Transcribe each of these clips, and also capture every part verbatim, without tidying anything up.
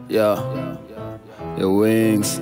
Yeah, your wings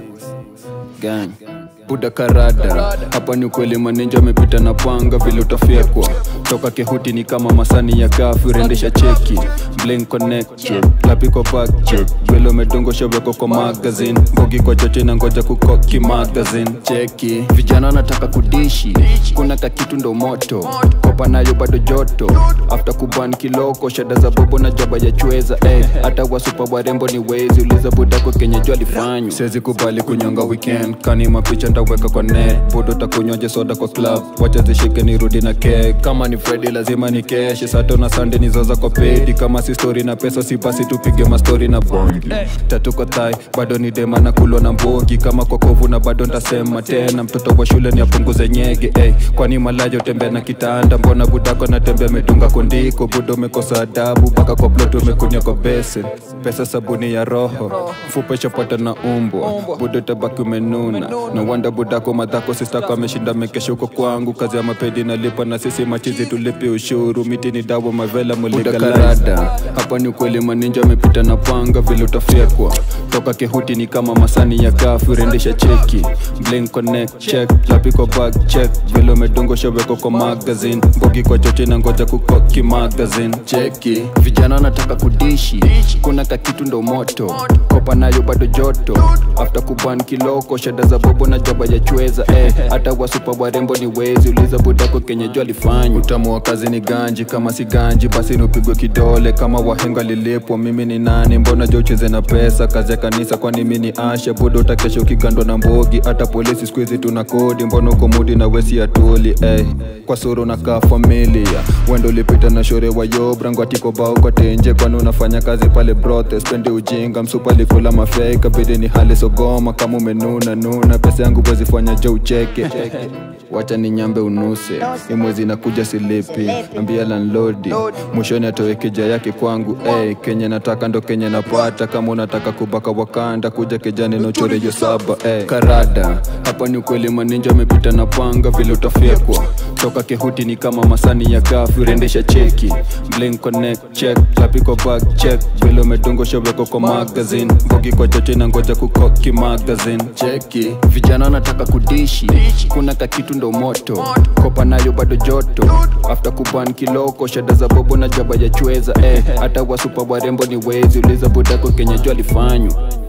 gang Buda karada, hapa ni ukweli maninja amepita na panga vile utafyekwa. Toka kehuti ni kama masani ya gafu rendesha cheki. Blink connector, lapi kwa backcheck. Vile umedongo shaweko kwa magazine. Mbogi kwa choche na ngoja kukoki magazine. Cheki, vijana wanataka kudishi, kuna kakitu ndo moto. Kopa nayo bado joto, after kuban kiloko. Shada za bobo na jaba ya chweza eh. Hata wasupa warembo ni wezi, uliza buda kwa kenye jua lifanyo. Siwezi kubali kunyonga weekend, kani mapicha ndaweka kwa net. Budo takunywaje soda kwa club, wacha zishike ni rudi na cake. Kama ni Friday lazima ni cash, Sato na Sunday ni zoza kwa pedi. Kama si story na pesa si basi tupige ma story na bongi. Tatu kwa thai, bado ni dema na kulwa na mbogi. Kama kwa kovu na bado ndasema tena, mtoto wa shule ni apunguze nyege eh. Kwani malajo tembea na kitanda, mbona budako na tembea medunga kondiko. Budo mekosa adabu, baka kwa plot umekunya kwa bese. Pesa sabuni ya roho, mfupe chapata na umbo. Budo tabaki umenuna, no wonder budako madhako sistako ameshinda mekesha uko kwangu. Kazi ya mapedi nalipa na sisi machizi tulipi ushuru. Miti ni dawa mavela mulegalize. Hapa ni ukweli maninja amepita na panga vile utafyekwa. Toka kehuti ni kama masani ya gafu rendesha cheki. Blink connect check, lapi kwa bag check. Vile umedongo shaweko kwa magazine. Mbogi kwa choche na ngoja kukoki magazine. Cheki, vijana wanataka kudishi, kuna kakitu ndo moto. Kopa nayo bado joto, after kuban kiloko. Shada za bobo na jaba ya chweza eh. Hata wasupa warembo ni wezi, uliza budako kenye jua lifanyo. Utamu wa kazi ni ganji, kama si ganji basi nupigwe kidole. Kama wahenga lilipwa mimi ni nani, mbona jo ucheze na pesa. Kazi ya kanisa kwani mimi ni asha, budo utakesha ukigandwa na mbogi. Hata polisi squeeze tuna kodi, mbona uko mudi na wesi ya tuli eh. Kwa suru na kaa familia, wendo lipita na shore wa yobra. Ngwatiko bao kwa tenje, kwani unafanya kazi pale brote. Spende ujinga, msupa likula mafeka. Bidi ni hali sogoma, kama umenuna nuna. Pesa yangu wezi fanya jo ucheke. Wacha ni nyambe unuse, imwezi na kuja silipi. Ambia landlordi, mwishoni atoe keja yake kwangu eh. Kenye nataka ndo kenye napata, kama unataka kubaka Wakanda. Kuja kejani no chore yo saba eh. Karada, hapa ni ukweli maninja amepita na panga vile utafyekwa. Toka kehuti ni kama masani ya gafu rendesha cheki. Blink connect check, lapi kwa bag check. Vile umedongo shaweko kwa magazine. Mbogi kwa choche na ngoja kukoki magazine. Cheki, vijana wanataka kudishi, kuna kakitu ndo moto. Kopa nayo bado joto, after kuban kiloko. Shada za bobo na jaba ya chweza eh. Hata wasupa warembo ni wezi, uliza budako kenye jua lifanyo.